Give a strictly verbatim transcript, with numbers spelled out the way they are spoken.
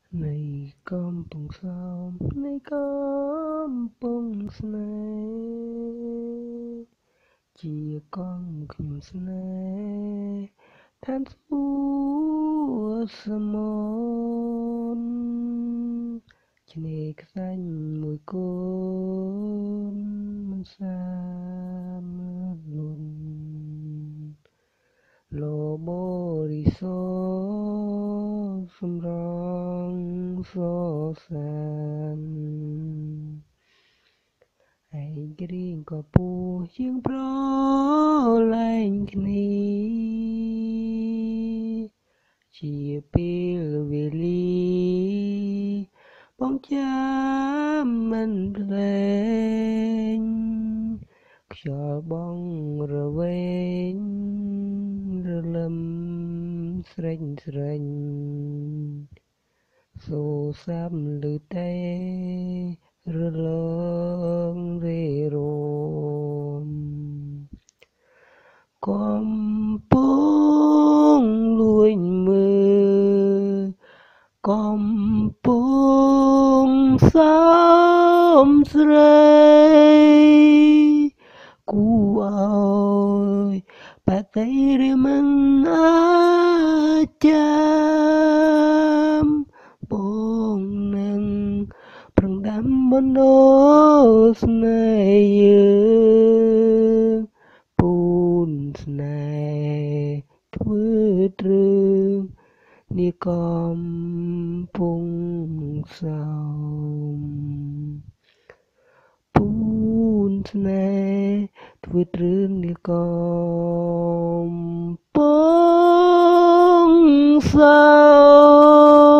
Nàyកំពុងសោមនៃកំពុងស្នេហ៍ជាកងខ្ញុំស្នេហ៍ឋានសួគ៌សមនឆ្នេរខ្សាញ់មួយគូនមិនសានលុនលោបរិសុទ្ធសម្រងសសានឯងក្រៀងក៏ពោះជាងប្រឡែងគ្នាជាពេលវេលាបងចាំមិនភ្លេងខ្យល់បងរវែងរលឹមស្រេញស្រេញសូរសាប់ឮតែរលងរេរមកំពុងលួចមើលកំពុងសើមស្រីគួរឲ្យបតីឬមិនអាចចាំបងនឹងប្រឹងដាំបណ្ដោស្នេហ៍យើងពូនស្នេហ៍ធ្វើទ្រឹងនាកំពុងសោមពូនស្នេហ៍ធ្វើទ្រឹងនាកំពុងសោម